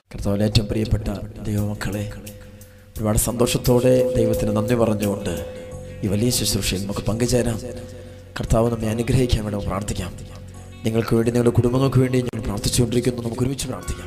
കർത്താവിൽ ഏറ്റവും പ്രിയപ്പെട്ട ദൈവമക്കളെ, ഒരുപാട് സന്തോഷത്തോടെ ദൈവത്തിന് നന്ദി പറഞ്ഞുകൊണ്ട് ഈ വലിയ ശുശ്രൂഷയിൽ നമുക്ക് പങ്കുചേരാം. കർത്താവ് നമ്മെ അനുഗ്രഹിക്കാൻ വേണ്ടി പ്രാർത്ഥിക്കാം. നിങ്ങൾക്ക് വേണ്ടി, നിങ്ങളുടെ കുടുംബങ്ങൾക്ക് വേണ്ടി ഞങ്ങൾ പ്രാർത്ഥിച്ചുകൊണ്ടിരിക്കുന്നു. നമുക്ക് ഒരുമിച്ച് പ്രാർത്ഥിക്കാം.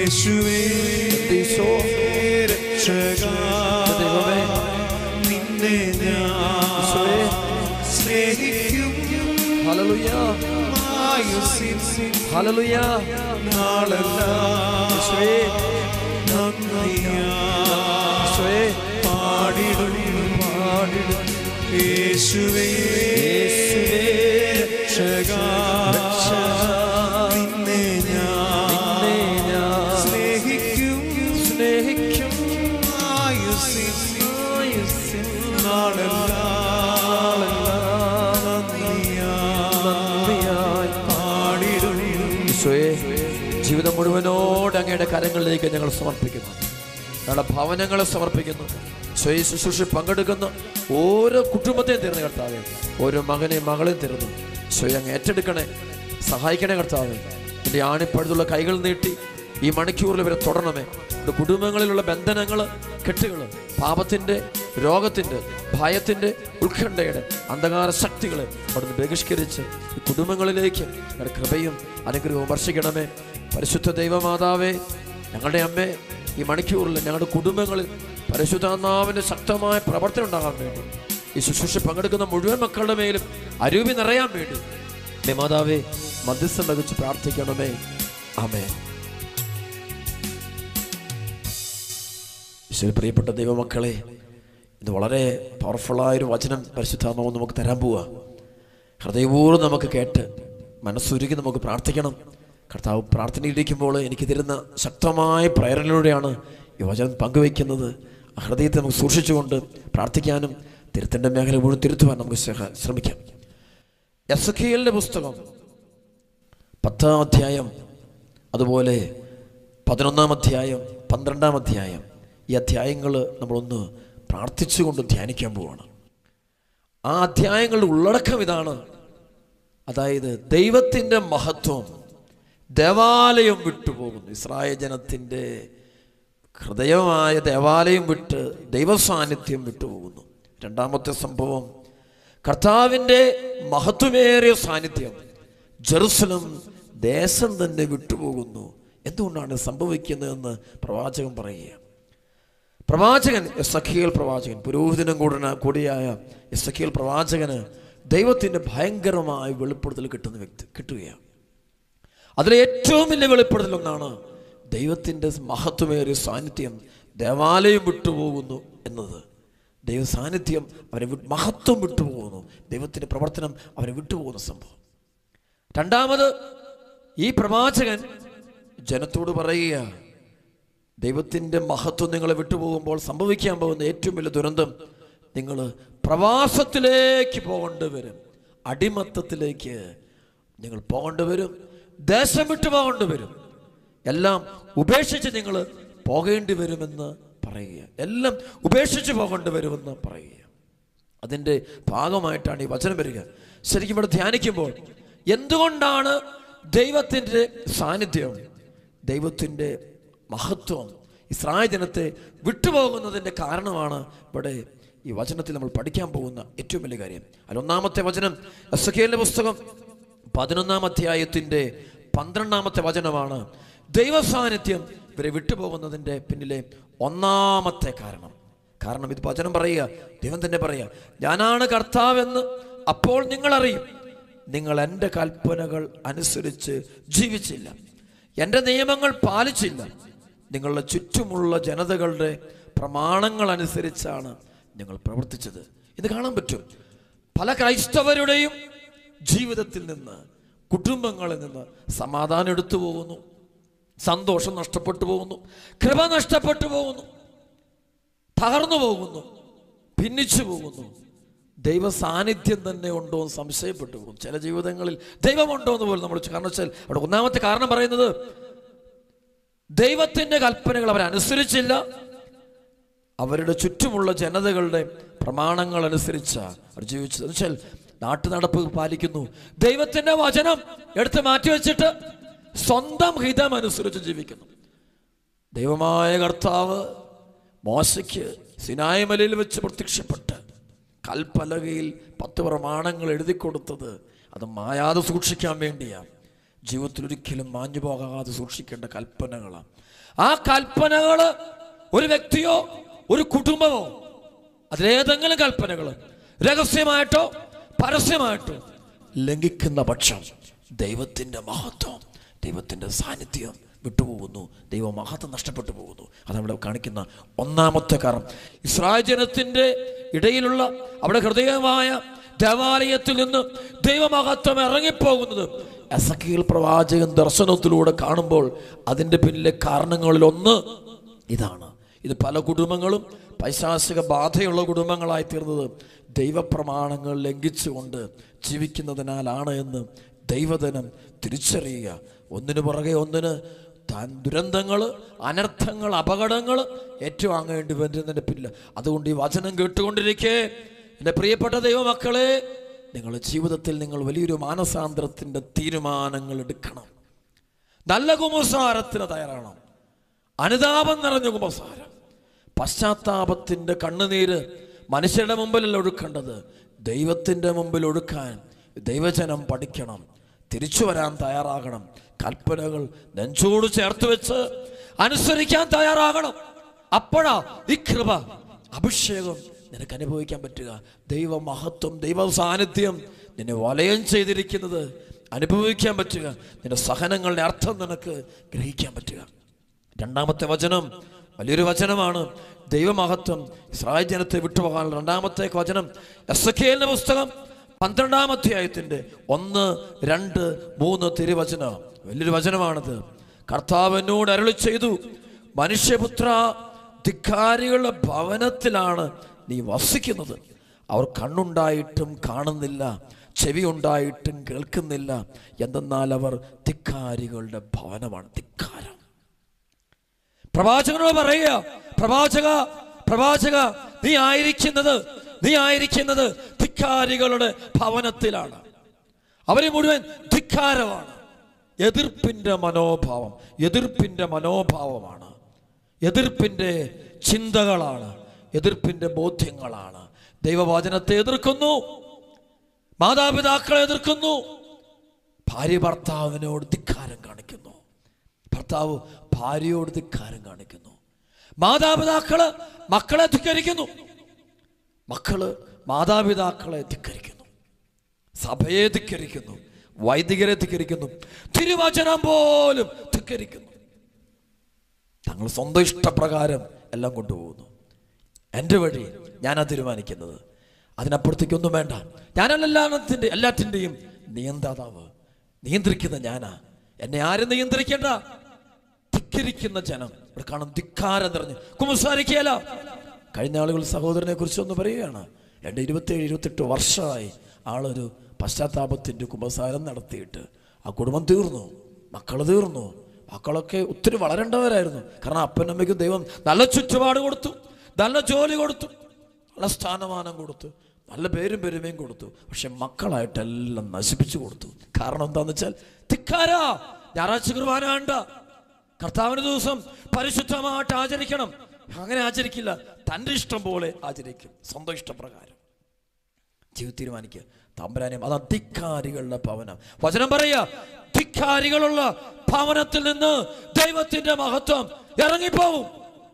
ജീവിതം മുഴുവനോട് അങ്ങയുടെ കരങ്ങളിലേക്ക് ഞങ്ങൾ സമർപ്പിക്കുന്നു. ഞങ്ങളുടെ ഭവനങ്ങളെ സമർപ്പിക്കുന്നു. സ്വയം ശുശ്രൂഷ പങ്കെടുക്കുന്ന ഓരോ കുടുംബത്തെയും തരുന്ന കർത്താവേ, ഓരോ മകനെയും മകളെയും തരുന്നു. സ്വയം അങ്ങ് ഏറ്റെടുക്കണേ, സഹായിക്കണേ കർത്താവേ. എൻ്റെ ആണിപ്പഴുതുള്ള കൈകൾ നീട്ടി ഈ മണിക്കൂറിൽ ഇവരെ തുടരണമേ. എൻ്റെ കുടുംബങ്ങളിലുള്ള ബന്ധനങ്ങൾ, കെട്ടുകൾ, പാപത്തിൻ്റെ, രോഗത്തിൻ്റെ, ഭയത്തിൻ്റെ, ഉത്കണ്ഠയുടെ അന്ധകാര ശക്തികളെ അവിടുന്ന് ബഹിഷ്കരിച്ച് ഈ കുടുംബങ്ങളിലേക്ക് ഞങ്ങളുടെ കൃപയും അനുഗ്രഹവും വർഷിക്കണമേ. പരിശുദ്ധ ദൈവമാതാവേ, ഞങ്ങളുടെ അമ്മേ, ഈ മണിക്കൂറിൽ ഞങ്ങളുടെ കുടുംബങ്ങളിൽ പരിശുദ്ധാത്മാവിൻ്റെ ശക്തമായ പ്രവർത്തനം ഉണ്ടാകാൻ വേണ്ടി, ഈ ശുശ്രൂഷ പങ്കെടുക്കുന്ന മുഴുവൻ മക്കളുടെ മേലും അരൂപി നിറയാൻ വേണ്ടി മാതാവേ മധ്യസ്ഥം വഹിച്ച് പ്രാർത്ഥിക്കണമേ. ആമേൻ. പ്രിയപ്പെട്ട ദൈവമക്കളെ, ഇത് വളരെ പവർഫുള്ളായൊരു വചനം പരിശുദ്ധാത്മാവ് നമുക്ക് തരാൻ പോവുക. ഹൃദയപൂർവ്വം നമുക്ക് കേട്ട് മനസ്സുരുക്കി നമുക്ക് പ്രാർത്ഥിക്കണം. കർത്താവ് പ്രാർത്ഥനയിലിരിക്കുമ്പോൾ എനിക്ക് തരുന്ന ശക്തമായ പ്രേരണയിലൂടെയാണ് ഈ വചനം പങ്കുവയ്ക്കുന്നത്. ആ ഹൃദയത്തെ നമുക്ക് സൂക്ഷിച്ചുകൊണ്ട് പ്രാർത്ഥിക്കാനും തിരുത്തേണ്ട മേഖല മുഴുവൻ തിരുത്തുവാൻ നമുക്ക് ശ്രമിക്കാം. എസെക്കിയേലിന്റെ പുസ്തകം 10-ാം അധ്യായം, അതുപോലെ 11-ാം അധ്യായം, 12-ാം അധ്യായം, ഈ അധ്യായങ്ങൾ നമ്മളൊന്ന് പ്രാർത്ഥിച്ചുകൊണ്ട് ധ്യാനിക്കാൻ പോവാണ്. ആ അധ്യായങ്ങളുടെ ഉള്ളടക്കം ഇതാണ്. അതായത് ദൈവത്തിൻ്റെ മഹത്വം ദേവാലയം വിട്ടുപോകുന്നു. ഇസ്രായേൽ ജനത്തിൻ്റെ ഹൃദയമായ ദേവാലയം വിട്ട് ദൈവസാന്നിധ്യം വിട്ടുപോകുന്നു. രണ്ടാമത്തെ സംഭവം, കർത്താവിൻ്റെ മഹത്വമേറിയ സാന്നിധ്യം ജെറുസലം ദേശം തന്നെ വിട്ടുപോകുന്നു. എന്തുകൊണ്ടാണ് സംഭവിക്കുന്നതെന്ന് പ്രവാചകൻ പറയുക. പ്രവാചകൻ എസെക്കിയേൽ പ്രവാചകൻ, പുരോഹിതനും കൂടിയായ എസെക്കിയേൽ പ്രവാചകന് ദൈവത്തിൻ്റെ ഭയങ്കരമായ വെളിപ്പെടുത്തൽ കിട്ടുകയാണ്. അതിലെ ഏറ്റവും വലിയ വെളിപ്പെടുത്തൽ ഒന്നാണ് ദൈവത്തിൻ്റെ മഹത്വമേറിയ സാന്നിധ്യം ദേവാലയം വിട്ടുപോകുന്നു എന്നത്. ദൈവ സാന്നിധ്യം അവരെ മഹത്വം വിട്ടുപോകുന്നു. ദൈവത്തിൻ്റെ പ്രവർത്തനം അവരെ വിട്ടുപോകുന്ന സംഭവം. രണ്ടാമത്, ഈ പ്രവാചകൻ ജനത്തോട് പറയുക, ദൈവത്തിൻ്റെ മഹത്വം നിങ്ങളെ വിട്ടുപോകുമ്പോൾ സംഭവിക്കാൻ പോകുന്ന ഏറ്റവും വലിയ ദുരന്തം, നിങ്ങൾ പ്രവാസത്തിലേക്ക് പോകേണ്ടി വരും, അടിമത്തത്തിലേക്ക് നിങ്ങൾ പോകേണ്ടി വരും, ദേശം വിട്ടു പോകേണ്ടി വരും, എല്ലാം ഉപേക്ഷിച്ച് നിങ്ങൾ പോകേണ്ടി വരുമെന്ന് പറയുക. എല്ലാം ഉപേക്ഷിച്ച് പോകേണ്ടി വരുമെന്ന് പറയുക. അതിൻ്റെ ഭാഗമായിട്ടാണ് ഈ വചനം വരിക. ശരിക്കും ഇവിടെ ധ്യാനിക്കുമ്പോൾ എന്തുകൊണ്ടാണ് ദൈവത്തിൻ്റെ സാന്നിധ്യം, ദൈവത്തിൻ്റെ മഹത്വം ഇസ്രായേൽ ജനത്തെ വിട്ടുപോകുന്നതിൻ്റെ കാരണമാണ് ഇവിടെ ഈ വചനത്തിൽ നമ്മൾ പഠിക്കാൻ പോകുന്ന ഏറ്റവും വലിയ കാര്യം. അതിലൊന്നാമത്തെ വചനം എസെക്കിയേലിന്റെ പുസ്തകം 11-ാം അധ്യായത്തിൻ്റെ 12-ാമത്തെ വചനമാണ്. ദൈവസാന്നിധ്യം ഇവരെ വിട്ടുപോകുന്നതിൻ്റെ പിന്നിലെ ഒന്നാമത്തെ കാരണം ഇത് വചനം പറയുക, ദൈവം തന്നെ പറയുക, ഞാനാണ് കർത്താവെന്ന് അപ്പോൾ നിങ്ങൾ അറിയും. നിങ്ങൾ എൻ്റെ കൽപ്പനകൾ അനുസരിച്ച് ജീവിച്ചില്ല, എൻ്റെ നിയമങ്ങൾ പാലിച്ചില്ല, നിങ്ങളുടെ ചുറ്റുമുള്ള ജനതകളുടെ പ്രമാണങ്ങൾ അനുസരിച്ചാണ് നിങ്ങൾ പ്രവർത്തിച്ചത്. ഇത് കാണാൻ പറ്റും. പല ക്രൈസ്തവരുടെയും ജീവിതത്തിൽ നിന്ന്, കുടുംബങ്ങളിൽ നിന്ന് സമാധാനം എടുത്തു പോകുന്നു, സന്തോഷം നഷ്ടപ്പെട്ടു പോകുന്നു, കൃപ നഷ്ടപ്പെട്ടു പോകുന്നു, തകർന്നു പോകുന്നു, ഭിന്നിച്ചു പോകുന്നു. ദൈവ സാന്നിധ്യം തന്നെ ഉണ്ടോ എന്ന് സംശയപ്പെട്ടു പോകും. ചില ജീവിതങ്ങളിൽ ദൈവമുണ്ടോ എന്ന് പോലും നമ്മൾ, കാരണം വെച്ചാൽ അവിടെ ഒന്നാമത്തെ കാരണം പറയുന്നത് ദൈവത്തിൻ്റെ കൽപ്പനകൾ അവരനുസരിച്ചില്ല, അവരുടെ ചുറ്റുമുള്ള ജനതകളുടെ പ്രമാണങ്ങൾ അനുസരിച്ചാണ് അവർ ജീവിച്ചത്. എന്ന് വെച്ചാൽ നാട്ടു നടപ്പ് പാലിക്കുന്നു, ദൈവത്തിൻ്റെ വചനം എടുത്ത് മാറ്റിവെച്ചിട്ട് സ്വന്തം ഹിതം അനുസരിച്ച് ജീവിക്കുന്നു. ദൈവമായ കർത്താവ് മോശയ്ക്ക് സിനായ് മലയിൽ വെച്ച് പ്രത്യക്ഷപ്പെട്ട് കൽപ്പലകയിൽ 10 പ്രമാണങ്ങൾ എഴുതി കൊടുത്തത് അത് മായാതെ സൂക്ഷിക്കാൻ വേണ്ടിയാണ്. ജീവിതത്തിൽ ഒരിക്കലും മാഞ്ഞു പോകാതെ സൂക്ഷിക്കേണ്ട കൽപ്പനകളാണ്. ആ കൽപ്പനകൾ ഒരു വ്യക്തിയോ ഒരു കുടുംബമോ അതിലേതെങ്കിലും കൽപ്പനകൾ രഹസ്യമായിട്ടോ പരസ്യമായിട്ടോ ലംഘിക്കുന്ന പക്ഷം ദൈവത്തിൻ്റെ മഹത്വം, ദൈവത്തിൻ്റെ സാന്നിധ്യം വിട്ടുപോകുന്നു, ദൈവമഹത്വം നഷ്ടപ്പെട്ടു പോകുന്നു. അതവിടെ കാണിക്കുന്ന ഒന്നാമത്തെ കാരണം. ഇസ്രായേൽ ജനത്തിൻ്റെ ഇടയിലുള്ള അവിടെ ഹൃദയമായ ദേവാലയത്തിൽ നിന്ന് ദൈവമഹത്വം ഇറങ്ങിപ്പോകുന്നത് എസെക്കിയേൽ പ്രവാചകൻ ദർശനത്തിലൂടെ കാണുമ്പോൾ അതിൻ്റെ പിന്നിലെ കാരണങ്ങളിലൊന്ന് ഇതാണ്. ഇത് പല കുടുംബങ്ങളും പൈശാചിക ബാധയുള്ള കുടുംബങ്ങളായി തീർന്നത് ദൈവപ്രമാണങ്ങൾ ലംഘിച്ചുകൊണ്ട് ജീവിക്കുന്നതിനാലാണ് എന്ന് ദൈവജനം തിരിച്ചറിയുക. ഒന്നിനു പുറകെ ഒന്നിന് താൻ ദുരന്തങ്ങൾ, അനർത്ഥങ്ങൾ, അപകടങ്ങൾ ഏറ്റുവാങ്ങേണ്ടി വരുന്നതിൻ്റെ പിന്നിൽ. അതുകൊണ്ട് ഈ വചനം കേട്ടുകൊണ്ടിരിക്കേ എൻ്റെ പ്രിയപ്പെട്ട ദൈവമക്കളെ, നിങ്ങളുടെ ജീവിതത്തിൽ നിങ്ങൾ വലിയൊരു മാനസാന്തരത്തിൻ്റെ തീരുമാനങ്ങൾ എടുക്കണം. നല്ല കുമ്പസാരത്തിന് തയ്യാറാണ്. അനുതാപം നിറഞ്ഞ കുമ്പസാരം, പശ്ചാത്താപത്തിൻ്റെ കണ്ണുനീര് മനുഷ്യരുടെ മുമ്പിലല്ല ഒഴുക്കേണ്ടത്, ദൈവത്തിൻ്റെ മുമ്പിൽ ഒഴുക്കാൻ ദൈവജനം പഠിക്കണം. തിരിച്ചു വരാൻ തയ്യാറാകണം. കൽപ്പനകൾ നെഞ്ചോട് ചേർത്ത് വെച്ച് അനുസരിക്കാൻ തയ്യാറാകണം. അപ്പോഴാ ഈ കൃപ, അഭിഷേകം നിനക്ക് അനുഭവിക്കാൻ പറ്റുക. ദൈവമഹത്വം, ദൈവ സാന്നിധ്യം നിന്നെ വലയം ചെയ്തിരിക്കുന്നത് അനുഭവിക്കാൻ പറ്റുക. നിന്റെ സഹനങ്ങളുടെ അർത്ഥം നിനക്ക് ഗ്രഹിക്കാൻ പറ്റുക. രണ്ടാമത്തെ വചനം വലിയൊരു വചനമാണ്. ദൈവമഹത്വം ഇസ്രായേൽ ജനത്തെ വിട്ടുപോകാനുള്ള രണ്ടാമത്തെ വചനം എസെക്കിയേലിന്റെ പുസ്തകം 12-ാം അധ്യായത്തിന്റെ 1, 2, 3 തിരുവചനം. വലിയൊരു വചനമാണിത്. കർത്താവ് എന്നോട് അരുളി ചെയ്തു, മനുഷ്യപുത്ര, ധിക്കാരികളുടെ ഭവനത്തിലാണ് നീ വസിക്കുന്നത്. അവർ കണ്ണുണ്ടായിട്ടും കാണുന്നില്ല, ചെവി ഉണ്ടായിട്ടും കേൾക്കുന്നില്ല. എന്തെന്നാൽ അവർ ധിക്കാരികളുടെ ഭവനമാണ്. ധിക്കാരം. പ്രവാചകനോട് പറയുക, പ്രവാചക നീ ആയിരിക്കുന്നത് ധിക്കാരികളുടെ ഭവനത്തിലാണ്. അവരെ മുഴുവൻ ധിക്കാരമാണ്. എതിർപ്പിന്റെ മനോഭാവമാണ്, എതിർപ്പിന്റെ ചിന്തകളാണ്, എതിർപ്പിന്റെ ബോധ്യങ്ങളാണ്. ദൈവവചനത്തെ എതിർക്കുന്നു, മാതാപിതാക്കളെ എതിർക്കുന്നു, ഭാര്യ ഭർത്താവിനോട് ധിക്കാരം കാണിക്കുന്നു, ഭർത്താവ് ഭാര്യയോട് ധിക്കാരം കാണിക്കുന്നു, മാതാപിതാക്കള് മക്കളെ ധിക്കരിക്കുന്നു, മക്കള് മാതാപിതാക്കളെ ധിക്കരിക്കുന്നു, സഭയെ ധിക്കരിക്കുന്നു, വൈദികരെ ധിക്കരിക്കുന്നു, തിരുവചനം പോലും ധിക്കരിക്കുന്നു. തങ്ങൾ സ്വന്തം ഇഷ്ടപ്രകാരം എല്ലാം കൊണ്ടുപോകുന്നു. എൻ്റെ വഴി ഞാനാ തീരുമാനിക്കുന്നത്, അതിനപ്പുറത്തേക്കൊന്നും വേണ്ട. ഞാനല്ല എല്ലാത്തിൻ്റെയും നിയന്ത്രാതാവ്, നിയന്ത്രിക്കുന്ന ഞാനാ, എന്നെ ആരും നിയന്ത്രിക്കേണ്ട. ധിക്കരിക്കുന്ന ജനം ഇവിടെ കാണും. ധിക്കാരം നിറഞ്ഞ് കുമ്പസാരിക്കുകയല്ല. കഴിഞ്ഞ ആളുകൾ സഹോദരനെ കുറിച്ച് ഒന്ന് പറയുകയാണ്. 27-28 വർഷമായി ആളൊരു പശ്ചാത്താപത്തിൻ്റെ കുമ്പസാരം നടത്തിയിട്ട് ആ കുടുംബം തീർന്നു, മക്കൾ തീർന്നു. മക്കളൊക്കെ ഒത്തിരി വളരേണ്ടവരായിരുന്നു. കാരണം അപ്പനമ്മയ്ക്കും ദൈവം നല്ല ചുറ്റുപാട് കൊടുത്തു, നല്ല ജോലി കൊടുത്തു, നല്ല സ്ഥാനമാനം കൊടുത്തു, നല്ല പേരും പെരുമയും കൊടുത്തു. പക്ഷെ മക്കളായിട്ടെല്ലാം നശിപ്പിച്ചു കൊടുത്തു. കാരണം എന്താന്ന് വെച്ചാൽ ധിക്കാരാ. ഞായറാഴ്ച കുർബാന വേണ്ട, കർത്താവിന്റെ ദിവസം പരിശുദ്ധമായിട്ട് ആചരിക്കണം. അങ്ങനെ ആചരിക്കില്ല, തൻ്റെ ഇഷ്ടം പോലെ ആചരിക്കും, സ്വന്തം ഇഷ്ടപ്രകാരം ജീവിതം തീരുമാനിക്കുക. തമ്പുരാനെ, അത് ധിക്കാരികളുടെ ഭവനം. വചനം പറയുക, ധിക്കാരികളുള്ള ഭവനത്തിൽ നിന്ന് ദൈവത്തിന്റെ മഹത്വം ഇറങ്ങിപ്പോവും.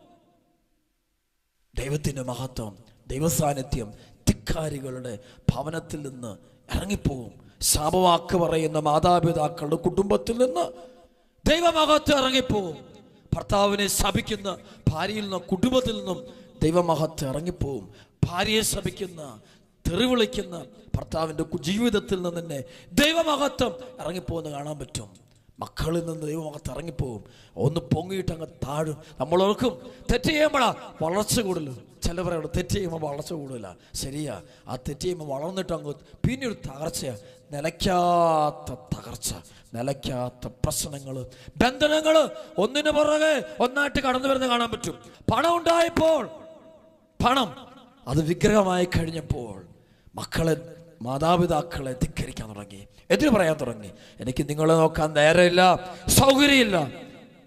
ദൈവത്തിന്റെ മഹത്വം, ദൈവസാന്നിധ്യം ധിക്കാരികളുടെ ഭവനത്തിൽ നിന്ന് ഇറങ്ങിപ്പോവും. ശാപവാക്ക് പറയുന്ന മാതാപിതാക്കളുടെ കുടുംബത്തിൽ നിന്ന് ദൈവമഹത്വം ഇറങ്ങിപ്പോവും. ഭർത്താവിനെ ശപിക്കുന്ന ഭാര്യയിൽ നിന്നും കുടുംബത്തിൽ നിന്നും ദൈവമഹത്വം ഇറങ്ങിപ്പോവും. ഭാര്യയെ ശപിക്കുന്ന, തെറിവിളിക്കുന്ന ഭർത്താവിൻ്റെ ജീവിതത്തിൽ നിന്ന് തന്നെ ദൈവമഹത്വം ഇറങ്ങിപ്പോകുന്ന കാണാൻ പറ്റും. മക്കളിൽ നിന്ന് ദൈവമഹത്വം ഇറങ്ങിപ്പോവും. ഒന്ന് പൊങ്ങിയിട്ട് അങ്ങ് താഴും. നമ്മൾ ഓർക്കും തെറ്റ് ചെയ്യുമ്പോഴാ വളർച്ച കൂടുതൽ. ചില പറയുന്നത് തെറ്റ് ചെയ്യുമ്പോൾ വളർച്ച കൂടുതല. ശരിയാ, ആ തെറ്റ് ചെയ്യുമ്പോൾ വളർന്നിട്ട് അങ്ങ് പിന്നെ ഒരു തകർച്ചയാ. നിലയ്ക്കാത്ത തകർച്ച, നിലയ്ക്കാത്ത പ്രശ്നങ്ങൾ, ബന്ധനങ്ങൾ ഒന്നിനു പുറകെ ഒന്നായിട്ട് കടന്നു വരുന്ന കാണാൻ പറ്റും. പണം ഉണ്ടായപ്പോൾ, പണം അത് വിഗ്രഹമായി കഴിഞ്ഞപ്പോൾ മക്കളെ, മാതാപിതാക്കളെ ധിക്കരിക്കാൻ തുടങ്ങി, എതിര് പറയാൻ തുടങ്ങി. എനിക്ക് നിങ്ങളെ നോക്കാൻ നേരമില്ല, സൗകര്യമില്ല.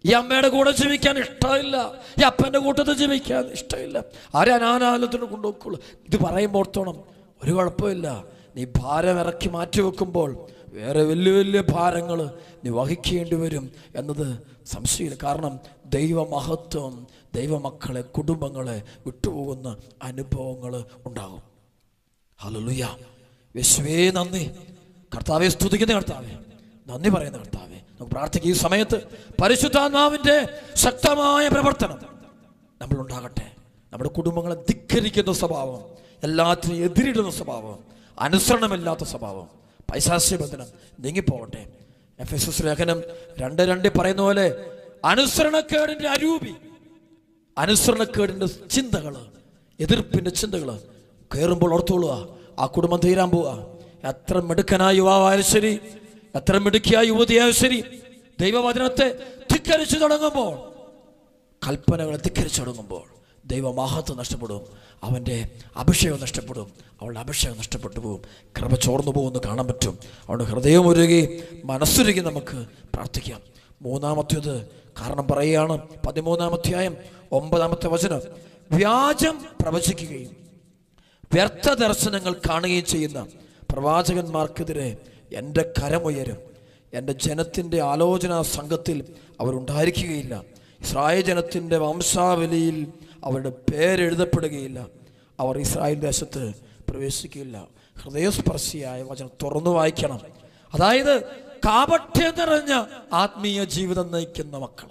ഈ അമ്മയുടെ കൂടെ ജീവിക്കാൻ ഇഷ്ടമില്ല, ഈ അപ്പൻ്റെ കൂട്ടത്തിൽ ജീവിക്കാൻ ഇഷ്ടമില്ല, ആരെ അനാഥാലയത്തിന് കൊണ്ടുപോക്കുള്ളൂ. ഇത് പറയുമ്പോൾ ഓർത്തോണം, ഒരു കുഴപ്പമില്ല. നീ ഭാരം ഇറക്കി മാറ്റി വെക്കുമ്പോൾ വേറെ വലിയ വലിയ ഭാരങ്ങൾ നീ വഹിക്കേണ്ടി വരും എന്നത് സംശയമില്ല. കാരണം ദൈവമഹത്വം ദൈവമക്കളെ, കുടുംബങ്ങളെ വിട്ടുപോകുന്ന അനുഭവങ്ങൾ ഉണ്ടാകും. ഹല്ലേലൂയ. യേശുവേ നന്ദി. കർത്താവെ സ്തുതിക്കുന്ന കർത്താവെ, നന്ദി പറയുന്ന കർത്താവെ, നമുക്ക് പ്രാർത്ഥിക്കുക. ഈ സമയത്ത് പരിശുദ്ധാത്മാവിൻ്റെ ശക്തമായ പ്രവർത്തനം നമ്മളുണ്ടാകട്ടെ. നമ്മുടെ കുടുംബങ്ങളെ ധിക്കരിക്കുന്ന സ്വഭാവം, എല്ലാത്തിനും എതിരിടുന്ന സ്വഭാവം, അനുസരണമില്ലാത്ത സ്വഭാവം, പൈശാചിക ബന്ധനം നീങ്ങിപ്പോകട്ടെ. എഫെസസ് ലേഖനം 2:2 പറയുന്ന പോലെ അനുസരണക്കേടിൻ്റെ അരൂപി, അനുസരണക്കേടിൻ്റെ ചിന്തകൾ, എതിർപ്പിൻ്റെ ചിന്തകൾ കയറുമ്പോൾ ഓർത്തോളുക, ആ കുടുംബം തീരാൻ പോവുക. എത്ര മിടുക്കനായ യുവാവായാലും ശരി, എത്ര മിടുക്കിയായ യുവതിയായാലും ശരി, ദൈവവചനത്തെ ധിക്കരിച്ചു തുടങ്ങുമ്പോൾ, കൽപ്പനകളെ ധിക്കരിച്ചു തുടങ്ങുമ്പോൾ ദൈവമഹത്വം നഷ്ടപ്പെടും, അവൻ്റെ അഭിഷേകം നഷ്ടപ്പെടും, അവളുടെ അഭിഷേകം നഷ്ടപ്പെട്ടു പോകും, കൃപ ചോർന്നു പോകുമെന്ന് കാണാൻ പറ്റും. അവളുടെ ഹൃദയം ഒരുകി മനസ്സുരുകി നമുക്ക് പ്രാർത്ഥിക്കാം. മൂന്നാമത്തേത് കാരണം പറയുകയാണ്, 13-ാം അധ്യായം 9-ാമത്തെ വചനം, വ്യാജം പ്രവചിക്കുകയും വ്യർത്ഥ ദർശനങ്ങൾ കാണുകയും ചെയ്യുന്ന പ്രവാചകന്മാർക്കെതിരെ എൻ്റെ കരമുയരും. എൻ്റെ ജനത്തിൻ്റെ ആലോചനാ സംഘത്തിൽ അവരുണ്ടായിരിക്കുകയില്ല. ഇസ്രായേൽ ജനത്തിൻ്റെ വംശാവലിയിൽ അവരുടെ പേരെഴുതപ്പെടുകയില്ല. അവർ ഇസ്രായേൽ ദേശത്ത് പ്രവേശിക്കുകയില്ല. ഹൃദയസ്പർശിയായ വചനം തുറന്നു വായിക്കണം. അതായത് കാപട്യം നിറഞ്ഞ ആത്മീയ ജീവിതം നയിക്കുന്ന മക്കൾ,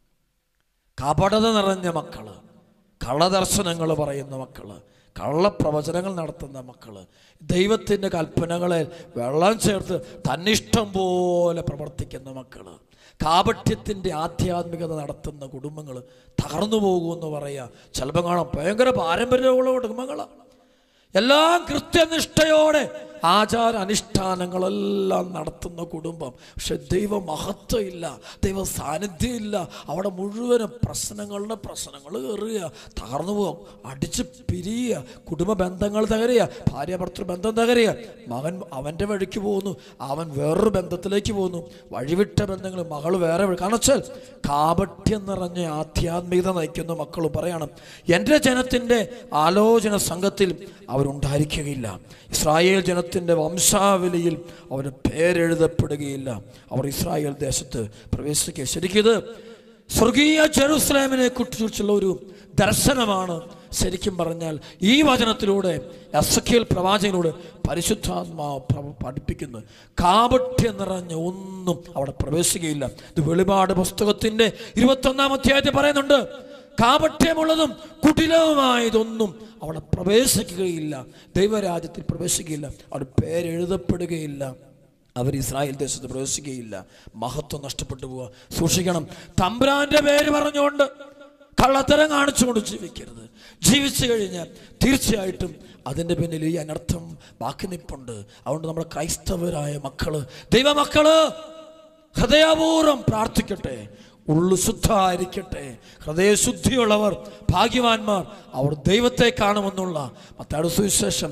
കപടത നിറഞ്ഞ മക്കൾ, കള്ളദർശനങ്ങൾ പറയുന്ന മക്കൾ, കള്ളപ്രവചനങ്ങൾ നടത്തുന്ന മക്കൾ, ദൈവത്തിൻ്റെ കൽപ്പനകളെ വെള്ളം ചേർത്ത് തന്നിഷ്ടം പോലെ പ്രവർത്തിക്കുന്ന മക്കൾ, കാപട്യത്തിൻ്റെ ആധ്യാത്മികത നടത്തുന്ന കുടുംബങ്ങൾ തകർന്നു പോകുമെന്ന് പറയുക. ചിലപ്പോൾ കാണാം ഭയങ്കര പാരമ്പര്യമുള്ള കുടുംബങ്ങളാണ്, എല്ലാം കൃത്യനിഷ്ഠയോടെ ആചാര അനുഷ്ഠാനങ്ങളെല്ലാം നടത്തുന്ന കുടുംബം. പക്ഷെ ദൈവ മഹത്വം ഇല്ല, ദൈവ സാന്നിധ്യം ഇല്ല. അവിടെ മുഴുവനും പ്രശ്നങ്ങൾ കയറുക, തകർന്നു പോകും, അടിച്ച് പിരിയുക, കുടുംബ ബന്ധങ്ങൾ തകരുക, ഭാര്യ ഭർത്തൃ ബന്ധം തകരുക, മകൻ അവൻ്റെ വഴിക്ക് പോകുന്നു, അവൻ വേറൊരു ബന്ധത്തിലേക്ക് പോകുന്നു, വഴിവിട്ട ബന്ധങ്ങൾ, മകൾ വേറെ വഴി. കാരണം വെച്ചാൽ കാപട്യം നിറഞ്ഞ ആധ്യാത്മികത നയിക്കുന്ന മക്കൾ പറയണം, എൻ്റെ ജനത്തിൻ്റെ ആലോചന സംഘത്തിൽ അവരുണ്ടായിരിക്കുകയില്ല. ഇസ്രായേൽ ജനത്തിൻ്റെ വംശാവലിയിൽ അവരുടെ പേരെഴുതപ്പെടുകയില്ല. അവർ ഇസ്രായേൽ ദേശത്ത് പ്രവേശിക്കുക. ശരിക്കും സ്വർഗീയ ജെറുസലേമിനെ കുറിച്ചുള്ള ഒരു ദർശനമാണ്. ശരിക്കും പറഞ്ഞാൽ ഈ വചനത്തിലൂടെ എസെക്കിയേൽ പ്രവാചകനോട് പരിശുദ്ധാത്മാവ് പഠിപ്പിക്കുന്നത്, കാപട്യം നിറഞ്ഞ ഒന്നും അവിടെ പ്രവേശിക്കുകയില്ല. ഇത് വെളിപാട് പുസ്തകത്തിൻ്റെ 21-ാം അധ്യായത്തിൽ പറയുന്നുണ്ട്, കാപട്യമുള്ളതും കുടിലവുമായതൊന്നും അവിടെ പ്രവേശിക്കുകയില്ല, ദൈവരാജ്യത്തിൽ പ്രവേശിക്കുകയില്ല, അവിടെ പേരെഴുതപ്പെടുകയില്ല, അവർ ഇസ്രായേൽ ദേശത്ത് പ്രവേശിക്കുകയില്ല. മഹത്വം നഷ്ടപ്പെട്ടു പോവുക. സൂക്ഷിക്കണം. തമ്പുരാന്റെ പേര് പറഞ്ഞുകൊണ്ട് കള്ളത്തരം കാണിച്ചുകൊണ്ട് ജീവിക്കരുത്. ജീവിച്ചു കഴിഞ്ഞാൽ തീർച്ചയായിട്ടും അതിൻ്റെ പിന്നിൽ ഈ അനർത്ഥം ബാക്കി നിൽപ്പുണ്ട്. അതുകൊണ്ട് നമ്മുടെ ക്രൈസ്തവരായ മക്കള്, ദൈവമക്കള് ഹൃദയപൂർവ്വം പ്രാർത്ഥിക്കട്ടെ, ഉള്ളു ശുദ്ധമായിരിക്കട്ടെ. ഹൃദയശുദ്ധിയുള്ളവർ ഭാഗ്യവാന്മാർ, അവർ ദൈവത്തെ കാണുമെന്നുള്ള മത്തായിയുടെ സുവിശേഷം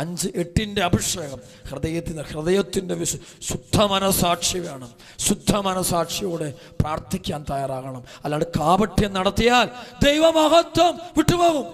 5:8 അഭിഷേകം ഹൃദയത്തിൻ്റെ ശുദ്ധ മനസാക്ഷി വേണം. ശുദ്ധ മനസാക്ഷിയോടെ പ്രാർത്ഥിക്കാൻ തയ്യാറാകണം. അല്ലാണ്ട് കാപട്യം നടത്തിയാൽ ദൈവമഹത്വം വിട്ടുപോകും,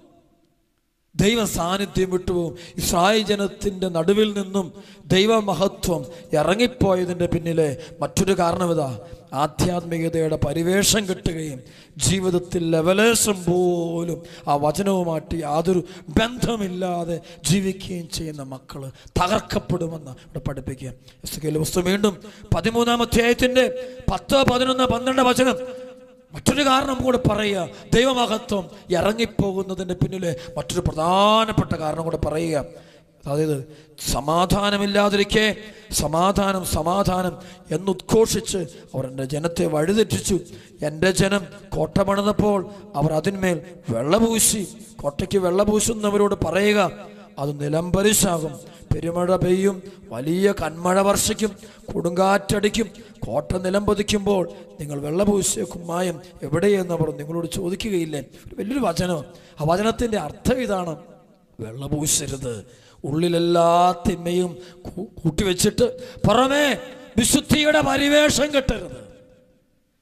ദൈവ സാന്നിധ്യം വിട്ടുപോകും. ഇസ്രായേൽ ജനത്തിൻ്റെ നടുവിൽ നിന്നും ദൈവമഹത്വം ഇറങ്ങിപ്പോയതിൻ്റെ പിന്നിലെ മറ്റൊരു കാരണം ഇതാ, ആധ്യാത്മികതയുടെ പരിവേഷം കിട്ടുകയും ജീവിതത്തിൽ ലെവലേശം പോലും ആ വചനവുമായിട്ട് യാതൊരു ബന്ധമില്ലാതെ ജീവിക്കുകയും ചെയ്യുന്ന മക്കൾ തകർക്കപ്പെടുമെന്ന് ഇവിടെ പഠിപ്പിക്കുക. എസെക്കിയേൽ പുസ്തകം വീണ്ടും 13-ാം അധ്യായത്തിൻ്റെ 10, 11, 12 വചനം മറ്റൊരു കാരണം കൂടെ പറയുക. ദൈവമഹത്വം ഇറങ്ങിപ്പോകുന്നതിൻ്റെ പിന്നിലെ മറ്റൊരു പ്രധാനപ്പെട്ട കാരണം കൂടെ പറയുക. അതായത് സമാധാനമില്ലാതിരിക്കെ സമാധാനം സമാധാനം എന്നുദ്ഘോഷിച്ച് അവർ എൻ്റെ ജനത്തെ വഴിതെറ്റിച്ചു. എൻ്റെ ജനം കോട്ട പണിതപ്പോൾ അവർ അതിന്മേൽ വെള്ളപൂശി. കോട്ടയ്ക്ക് വെള്ളപൂശുന്നവരോട് പറയുക, അത് നിലംപരിശാകും. പെരുമഴ പെയ്യും, വലിയ കന്മഴ വർഷിക്കും, കൊടുങ്കാറ്റടിക്കും. കോട്ട നിലംപതിക്കുമ്പോൾ നിങ്ങൾ വെള്ളപൂശിയ കുമ്മായം എവിടെയെന്നവർ നിങ്ങളോട് ചോദിക്കുകയില്ലേ? വലിയൊരു വചനം. ആ വചനത്തിൻ്റെ അർത്ഥം ഇതാണ്: വെള്ളപൂശരുത്. ഉള്ളിലെല്ലാ തിന്മയും കൂട്ടിവെച്ചിട്ട് പുറമേ വിശുദ്ധിയുടെ പരിവേഷം കെട്ടരുത്.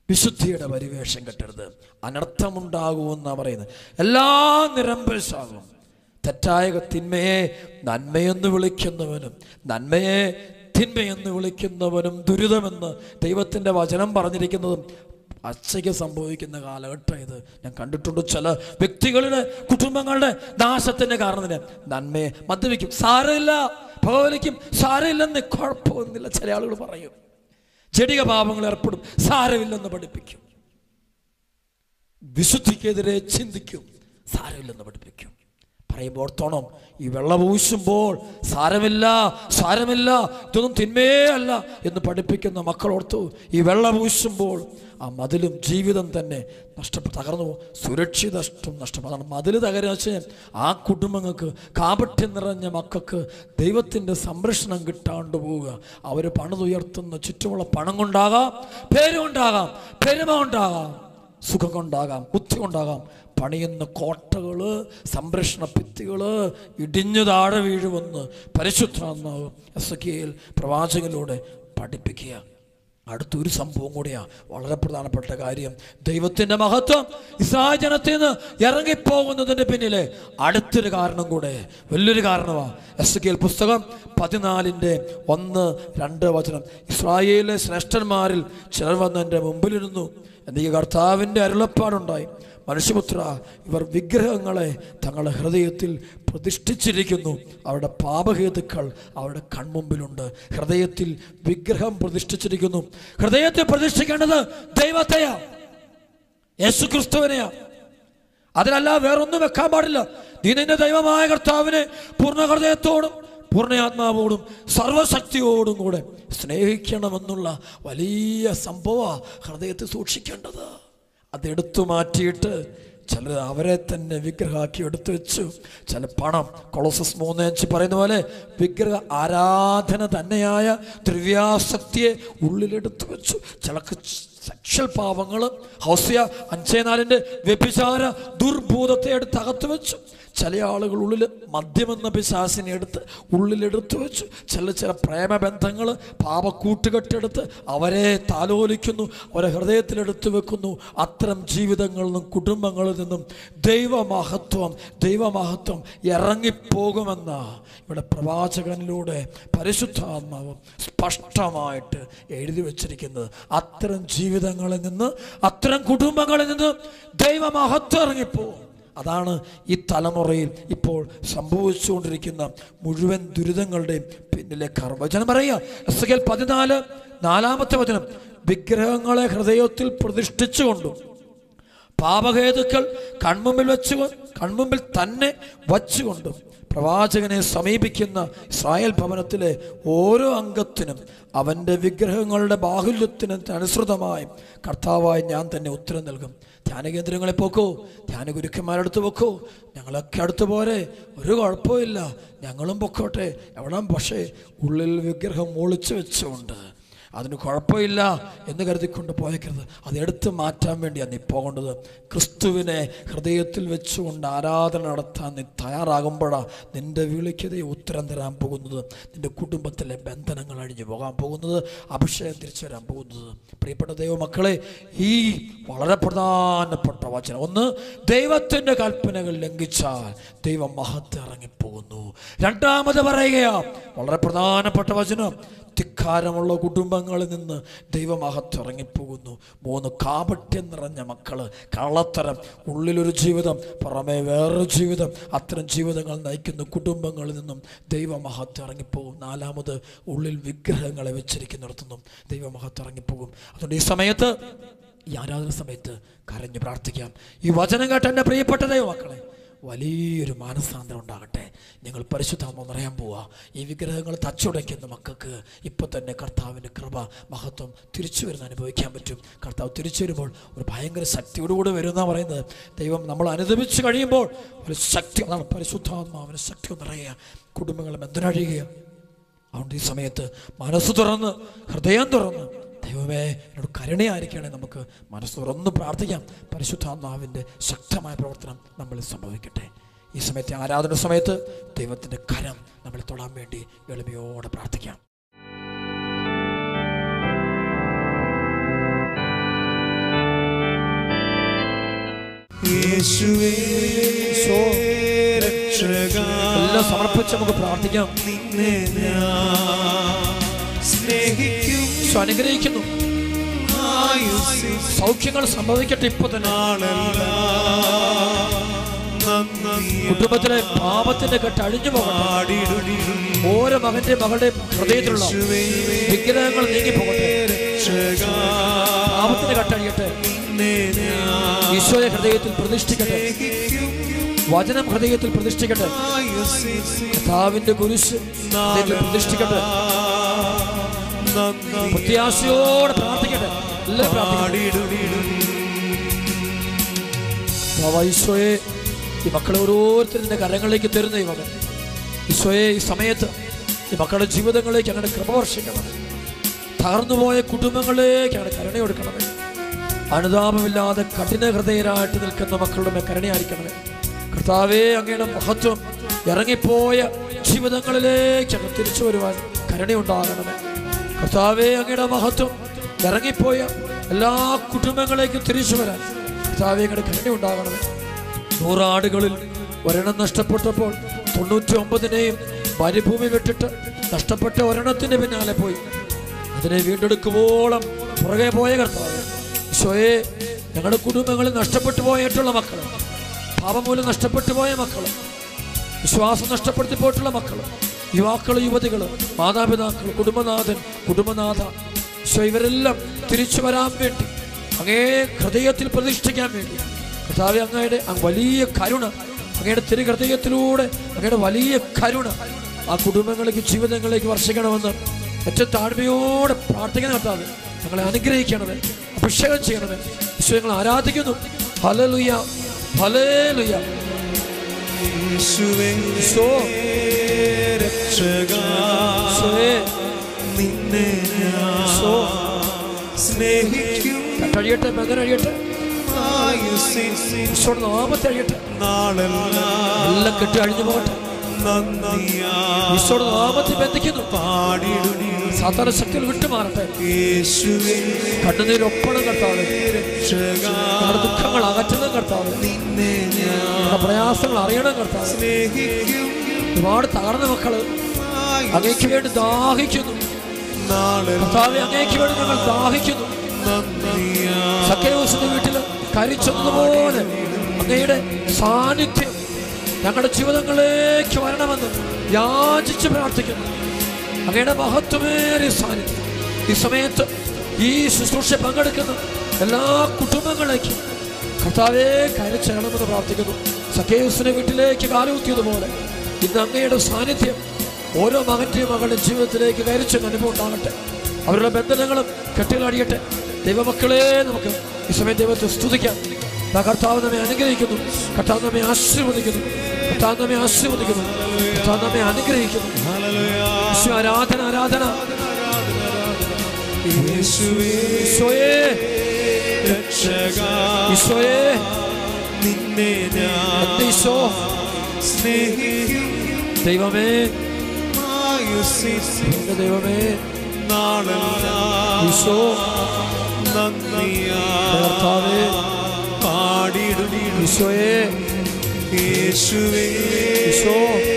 വിശുദ്ധിയുടെ പരിവേഷം കെട്ടരുത്. അനർത്ഥമുണ്ടാകുമെന്നാണ് പറയുന്നത്. എല്ലാ നിരമ്പശാകും. തെറ്റായ തിന്മയെ നന്മയെന്ന് വിളിക്കുന്നവനും നന്മയെ തിന്മയെന്ന് വിളിക്കുന്നവനും ദുരിതമെന്ന് ദൈവത്തിൻ്റെ വചനം പറഞ്ഞിരിക്കുന്നതും അച്ചയ്ക്ക് സംഭവിക്കുന്ന കാലഘട്ടം ഇത്. ഞാൻ കണ്ടിട്ടുണ്ട് ചില വ്യക്തികളുടെ കുടുംബങ്ങളുടെ നാശത്തിൻ്റെ കാരണത്തിന് നന്മയെ മദ്യപിക്കും, സാരമില്ല, ഭഗവലിക്കും, സാരമില്ലെന്ന്, കുഴപ്പമൊന്നുമില്ല ചില ആളുകൾ പറയും. ജഡിക പാപങ്ങൾ ഏർപ്പെടും, സാരമില്ലെന്ന് പഠിപ്പിക്കും. വിശുദ്ധിക്കെതിരെ ചിന്തിക്കും, സാരമില്ലെന്ന് പഠിപ്പിക്കും. പറയുമ്പോൾ ഓർത്തോണം, ഈ വെള്ളം പൂശുമ്പോൾ സാരമില്ല, സാരമില്ല, ഇതൊന്നും തിന്മയേ അല്ല എന്ന് പഠിപ്പിക്കുന്ന മക്കളോർത്തു ഈ വെള്ളം പൂശുമ്പോൾ ആ മതിലും ജീവിതം തന്നെ തകർന്നു പോകും. സുരക്ഷിതം നഷ്ടപ്പെടും. മതിൽ തകരാച്ച് ആ കുടുംബങ്ങൾക്ക്, കാപട്യം നിറഞ്ഞ മക്കൾക്ക് ദൈവത്തിൻ്റെ സംരക്ഷണം കിട്ടാണ്ട് പോവുക. അവർ പണിതുയർത്തുന്ന ചുറ്റുമുള്ള പണം കൊണ്ടാകാം, പേരുകൊണ്ടാകാം, പെരുമ കൊണ്ടാകാം, സുഖം കൊണ്ടാകാം, ബുദ്ധി കൊണ്ടാകാം, പണിയുന്ന കോട്ടകള്, സംരക്ഷണ ഭിത്തികള് ഇടിഞ്ഞു താഴെ വീഴുമെന്ന് പരിശുദ്ധാത്മാവ് എസെക്കിയേൽ പ്രവാചകനിലൂടെ പഠിപ്പിക്കുക. അടുത്തൊരു സംഭവം കൂടിയാണ് വളരെ പ്രധാനപ്പെട്ട കാര്യം. ദൈവത്തിൻ്റെ മഹത്വം ഇസ്രായേൽ ജനത്തിൽ നിന്ന് ഇറങ്ങിപ്പോകുന്നതിൻ്റെ പിന്നിലെ അടുത്തൊരു കാരണം കൂടെ, വലിയൊരു കാരണമാണ്. എസെക്കിയേൽ പുസ്തകം 14:1-2 ഇസ്രായേലിലെ ശ്രേഷ്ഠന്മാരിൽ ചിലർ വന്ന് എൻ്റെ മുമ്പിലിരുന്നു. എനിക്ക് കർത്താവിൻ്റെ അരുളപ്പാടുണ്ടായി, മനുഷ്യപുത്ര, ഇവർ വിഗ്രഹങ്ങളെ തങ്ങളുടെ ഹൃദയത്തിൽ പ്രതിഷ്ഠിച്ചിരിക്കുന്നു. അവരുടെ പാപഹേതുക്കൾ അവരുടെ കൺമുമ്പിലുണ്ട്. ഹൃദയത്തിൽ വിഗ്രഹം പ്രതിഷ്ഠിച്ചിരിക്കുന്നു. ഹൃദയത്തിൽ പ്രതിഷ്ഠിക്കേണ്ടത് ദൈവത്തെയാ, യേശുക്രിസ്തുവിനെയാ. അതിലല്ല വേറൊന്നും വെക്കാൻ പാടില്ല. നീ നിന്റെ ദൈവമായ കർത്താവിനെ പൂർണ്ണ ഹൃദയത്തോടും പൂർണ്ണയാത്മാവോടും സർവശക്തിയോടും കൂടെ സ്നേഹിക്കണമെന്നുള്ള വലിയ സംഭവമാണ് ഹൃദയത്തിൽ സൂക്ഷിക്കേണ്ടത്. അതെടുത്തു മാറ്റിയിട്ട് ചിലർ അവരെ തന്നെ വിഗ്രഹമാക്കി എടുത്തു വെച്ചു. ചില പണം, കൊളോസസ് 3:5 പറയുന്ന പോലെ വിഗ്രഹ ആരാധന തന്നെയായ ദ്രവ്യാസക്തിയെ ഉള്ളിലെടുത്തു വെച്ചു. ചിലക്ക് സെക്ഷൽ പാവങ്ങൾ, ഹോസിയ 5:4 വ്യഭിചാര ദുർഭൂതത്തെ എടുത്ത് അകത്ത് വെച്ചു. ചില ആളുകൾ ഉള്ളിൽ മദ്യമെന്ന പിശാചിനെ എടുത്ത് ഉള്ളിലെടുത്തു വെച്ചു. ചില പ്രേമബന്ധങ്ങൾ, പാപക്കൂട്ടുകെട്ടെടുത്ത് അവരെ താലോലിക്കുന്നു, അവരെ ഹൃദയത്തിലെടുത്തു വെക്കുന്നു. അത്തരം ജീവിതങ്ങളിൽ നിന്നും കുടുംബങ്ങളിൽ നിന്നും ദൈവമഹത്വം ഇറങ്ങിപ്പോകുമെന്ന ഇവിടെ പ്രവാചകനിലൂടെ പരിശുദ്ധാത്മാവ് സ്പഷ്ടമായിട്ട് എഴുതി വച്ചിരിക്കുന്നത്. അത്തരം ജീവിതങ്ങളിൽ നിന്ന്, അത്തരം കുടുംബങ്ങളിൽ നിന്ന് ദൈവമഹത്വം ഇറങ്ങിപ്പോകും. അതാണ് ഈ തലമുറയിൽ ഇപ്പോൾ സംഭവിച്ചുകൊണ്ടിരിക്കുന്ന മുഴുവൻ ദുരിതങ്ങളുടെയും പിന്നിലെ കാരണം. വചനം പറയുക, എസെക്കിയേൽ 14:4 വിഗ്രഹങ്ങളെ ഹൃദയത്തിൽ പ്രതിഷ്ഠിച്ചുകൊണ്ടും പാപഹേതുക്കൾ കൺമുമ്പിൽ തന്നെ വച്ചുകൊണ്ടും പ്രവാചകനെ സമീപിക്കുന്ന ഇസ്രായേൽ ഭവനത്തിലെ ഓരോ അംഗത്തിനും അവൻ്റെ വിഗ്രഹങ്ങളുടെ ബാഹുല്യത്തിന് അനുസൃതമായി കർത്താവായി ഞാൻ തന്നെ ഉത്തരം നൽകും. ധ്യാനകേന്ദ്രങ്ങളെ പോക്കോ, ധ്യാനഗുരുക്കന്മാരടുത്ത് പോക്കോ, ഞങ്ങളൊക്കെ അടുത്ത് പോരെ, ഒരു കുഴപ്പമില്ല, ഞങ്ങളും പൊക്കോട്ടെ, എവിടെ. പക്ഷേ ഉള്ളിൽ വിഗ്രഹം ഒളിച്ചു വെച്ചുകൊണ്ട് അതിന് കുഴപ്പമില്ല എന്ന് കരുതിക്കൊണ്ട് പോയേക്കരുത്. അതെടുത്ത് മാറ്റാൻ വേണ്ടിയാണ് നീ പോകേണ്ടത്. ക്രിസ്തുവിനെ ഹൃദയത്തിൽ വെച്ചുകൊണ്ട് ആരാധന നടത്താൻ നീ തയ്യാറാകുമ്പോഴാണ് നിന്റെ വിളിക്കതേ ഉത്തരം തരാൻ പോകുന്നത്. നിന്റെ കുടുംബത്തിലെ ബന്ധനങ്ങൾ അഴിഞ്ഞു പോകാൻ പോകുന്നത്, അഭിഷേകം തിരിച്ചു വരാൻ പോകുന്നത്. പ്രിയപ്പെട്ട ദൈവമക്കളെ, ഈ വളരെ പ്രധാനപ്പെട്ട വചനം, ഒന്ന്, ദൈവത്തിൻ്റെ കൽപ്പനകൾ ലംഘിച്ചാൽ ദൈവം മഹത്വം ഇറങ്ങിപ്പോകുന്നു. രണ്ടാമത് പറയുകയാ വളരെ പ്രധാനപ്പെട്ട വചനം, ധിക്കാരമുള്ള കുടുംബങ്ങളിൽ നിന്ന് ദൈവമഹത്വം ഇറങ്ങിപ്പോകുന്നു. 3, കാപട്യം നിറഞ്ഞ മക്കള്, കള്ളത്തരം, ഉള്ളിലൊരു ജീവിതം, പുറമേ വേറൊരു ജീവിതം, അത്തരം ജീവിതങ്ങൾ നയിക്കുന്ന കുടുംബങ്ങളിൽ നിന്നും ദൈവമഹത്വം ഇറങ്ങിപ്പോകും. 4, ഉള്ളിൽ വിഗ്രഹങ്ങളെ വെച്ചിരിക്കുന്നിടത്തുനിന്നും ദൈവമഹത്വം ഇറങ്ങിപ്പോകും. അതുകൊണ്ട് ഈ സമയത്ത്, ഈ ആരാധന സമയത്ത് കരഞ്ഞു പ്രാർത്ഥിക്കാം. ഈ വചനം കേട്ട എൻ്റെ പ്രിയപ്പെട്ട ദൈവമക്കളെ, വലിയൊരു മാനസാന്തരം ഉണ്ടാകട്ടെ. ഞങ്ങൾ പരിശുദ്ധാത്മാവ് നിറയാൻ പോവുക. ഈ വിഗ്രഹങ്ങൾ തച്ചുടയ്ക്കുന്ന മക്കൾക്ക് ഇപ്പം തന്നെ കർത്താവിൻ്റെ കൃപ, മഹത്വം തിരിച്ചു വരുന്ന അനുഭവിക്കാൻ പറ്റും. കർത്താവ് തിരിച്ചു വരുമ്പോൾ ഒരു ഭയങ്കര ശക്തിയോടുകൂടി വരുമെന്നാണ് പറയുന്നത്. ദൈവം നമ്മൾ അനുദപിച്ച് കഴിയുമ്പോൾ ഒരു ശക്തി, അതാണ് പരിശുദ്ധാത്മാവിന് ശക്തി നിറയുക, കുടുംബങ്ങളെ ബന്ധനഴിയുക. അതുകൊണ്ട് ഈ സമയത്ത് മനസ്സ് തുറന്ന്, ഹൃദയം തുറന്ന്, ദൈവമേ എന്നോട് കരുണയായിരിക്കണേ, നമുക്ക് മനസ്സ് തുറന്ന് പ്രാർത്ഥിക്കാം. പരിശുദ്ധാത്മാവിൻ്റെ ശക്തമായ പ്രവർത്തനം നമ്മളിൽ സംഭവിക്കട്ടെ. ഈ സമയത്തെ ആരാധന സമയത്ത് ദൈവത്തിൻ്റെ കരം നമ്മളെ തൊടാൻ വേണ്ടി എളിമയോടെ പ്രാർത്ഥിക്കാം. എല്ലാം സമർപ്പിച്ച് നമുക്ക് പ്രാർത്ഥിക്കാം. അനുഗ്രഹിക്കുന്നു. സൗഖ്യങ്ങൾ സംഭവിക്കട്ടെ ഇപ്പൊ തന്നെ. കുടുംബത്തിലെ പാപത്തിന്റെ കെട്ട് അഴിഞ്ഞു പോകട്ടെ. ഓരോ മകന്റെ മകളുടെ ഹൃദയത്തിലുള്ള വിഗ്രഹങ്ങൾ നീങ്ങിപ്പോകട്ടെ. പാപത്തിന്റെ കെട്ടഴിയട്ടെ. ഈശോയെ ഹൃദയത്തിൽ പ്രതിഷ്ഠിക്കട്ടെ. വചനം ഹൃദയത്തിൽ പ്രതിഷ്ഠിക്കട്ടെ. കർത്താവിന്റെ കുരിശ് ഹൃദയത്തിൽ പ്രതിഷ്ഠിക്കട്ടെ. പ്രത്യാശയോടെ പ്രാർത്ഥിക്കട്ടെ. എല്ലാം പ്രാർത്ഥിക്കട്ടെ. ഈശോയെ, ഈ മക്കളെ ഓരോരുത്തരും നിന്റെ കരങ്ങളിലേക്ക് തരുന്ന ഈ മകൻ ഈശോയെ, ഈ സമയത്ത് ഈ മക്കളുടെ ജീവിതങ്ങളിലേക്ക് അങ്ങനെ കൃപ വർഷിക്കണം. തകർന്നുപോയ കുടുംബങ്ങളിലേക്ക് അങ്ങനെ കരുണയൊടുക്കണമേ. അനുതാപമില്ലാതെ കഠിന ഹൃദയരായിട്ട് നിൽക്കുന്ന മക്കളുടെ മേൽ കരുണയായിരിക്കണമേ. കർത്താവേ, അങ്ങയുടെ മഹത്വം ഇറങ്ങിപ്പോയ ജീവിതങ്ങളിലേക്ക് അങ്ങ് തിരിച്ചു വരുവാൻ കരുണയുണ്ടാകണമേ. കർത്താവേ, അങ്ങയുടെ മഹത്വം ഇറങ്ങിപ്പോയ എല്ലാ കുടുംബങ്ങളിലേക്കും തിരിച്ചു വരാൻ കർത്താവേ അങ്ങയുടെ കരുണയുണ്ടാകണമേ. 100 ആടുകളിൽ ഒരെണ്ണം നഷ്ടപ്പെട്ടപ്പോൾ 99നെയും മരുഭൂമി വിട്ടിട്ട് നഷ്ടപ്പെട്ട ഒരെണ്ണത്തിന്റെ പിന്നാലെ പോയി അതിനെ വീണ്ടെടുക്കുവോളം പുറകെ പോയ കർത്താവേ, ഈശോയെ, ഞങ്ങളുടെ കുടുംബങ്ങളിൽ നഷ്ടപ്പെട്ടു പോയിട്ടുള്ള മക്കൾ, പാപം മൂലം നഷ്ടപ്പെട്ടു പോയ മക്കൾ, വിശ്വാസം നഷ്ടപ്പെടുത്തി പോയിട്ടുള്ള മക്കൾ, യുവാക്കൾ, യുവതികൾ, മാതാപിതാക്കൾ, കുടുംബനാഥ, ഈശോ, ഇവരെല്ലാം തിരിച്ചു വരാൻ വേണ്ടി അങ്ങേ ഹൃദയത്തിൽ പ്രതിഷ്ഠിക്കാൻ വേണ്ടി കർത്താവേ, അങ്ങയുടെ വലിയ കരുണ, അങ്ങയുടെ തിരുഹൃദയത്തിലൂടെ അങ്ങയുടെ വലിയ കരുണ ആ കുടുംബങ്ങളിലേക്ക്, ജീവിതങ്ങളിലേക്ക് വർഷിക്കണമെന്ന് ഏറ്റവും താഴ്മയോടെ പ്രാർത്ഥിക്കുന്ന കർത്താവേ, ഞങ്ങളെ അനുഗ്രഹിക്കണമേ, അഭിഷേകം ചെയ്യണമേ. ഈശോ, ഞങ്ങൾ ആരാധിക്കുന്നു. Hallelujah, hallelujah. ഈശോയെ, നിന്നെ സ്നേഹിക്കും. കട്ടഴിയട്ടെ, ബന്ധനഴിയട്ടെ, ഈശോയുടെ നാമത്തെ അഴിയട്ടെ. എല്ലാം കെട്ടി അഴിഞ്ഞു പോകട്ടെ. ഈശോയുടെ നാമത്തിൽ ബന്ധിക്കുന്നു. സാധാരണ ശക്തികൾ വിട്ടുമാറട്ടെ. കണ്ണുനീരൊപ്പണം കർത്താവേ, ഞങ്ങളുടെ ദുഃഖങ്ങൾ അകറ്റുന്ന കർത്താവേ, ഞങ്ങളുടെ പ്രയാസങ്ങൾ അറിയണം കർത്താവേ. ഒരുപാട് തകർന്ന മക്കള് അങ്ങേക്ക് വേണ്ടി ദാഹിക്കുന്നു കർത്താവേ, അങ്ങേക്ക് വേണ്ടി ഞങ്ങൾ ദാഹിക്കുന്നു. സക്കൈവസിന്റെ വീട്ടിൽ കരിച്ചതുപോലെ അങ്ങയുടെ സാന്നിധ്യം ഞങ്ങളുടെ ജീവിതങ്ങളിലേക്ക് വരണമെന്ന് യാചിച്ച് പ്രാർത്ഥിക്കുന്നു. അങ്ങയുടെ മഹത്വമേറിയ സാന്നിധ്യം ഈ സമയത്ത് ഈ ശുശ്രൂഷ പങ്കെടുക്കുന്ന എല്ലാ കുടുംബങ്ങളിലേക്കും കർത്താവേ കയറിച്ചേരണമെന്ന് പ്രാർത്ഥിക്കുന്നു. സക്കൈവസിന്റെ വീട്ടിലേക്ക് കാലുകുത്തിയതുപോലെ ഇന്ന് അങ്ങയുടെ സാന്നിധ്യം ഓരോ മകന്റെയും മകളുടെ ജീവിതത്തിലേക്ക് കയറിച്ചെന്ന് അനുഭവം ഉണ്ടാകട്ടെ. അവരുടെ ബന്ധനങ്ങളും കെട്ടിലടിയട്ടെ. ദൈവമക്കളെ, നമുക്ക് ഈ സമയം ദൈവത്തെ സ്തുതിക്കാം. കർത്താവ് നമ്മെ അനുഗ്രഹിക്കുന്നു. കർത്താവ് നമ്മെ ആശീർവദിക്കുന്നു. കർത്താവ് നമ്മെ ആശീർവദിക്കുന്നു. കർത്താവ് നമ്മെ അനുഗ്രഹിക്കുന്നു. ആരാധന, ആരാധന. ഈശോയെ, ഈശോയെ, നിന്നെ ഈശോ സ്നേഹിക്കും. ദൈവമേ, ദൈവമേ, ഈശോ കർത്താവേ, ഈശോയെ, ഈശോ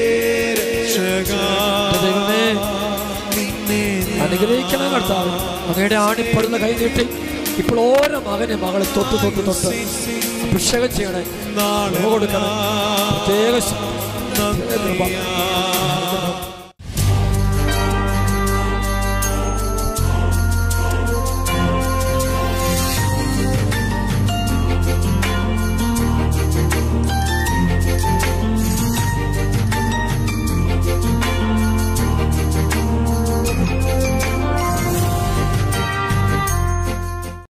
ദൈവമേ, അനുഗ്രഹിക്കണം കർത്താവ്. അങ്ങയുടെ ആണിപ്പെടുന്ന കൈ നീട്ടി ഇപ്പോൾ ഓരോ മകനെ മകളെ തൊട്ട് തൊട്ട് തൊട്ട് അഭിഷേകം ചെയ്യണേ, കൊടുക്കണം. പ്രത്യേക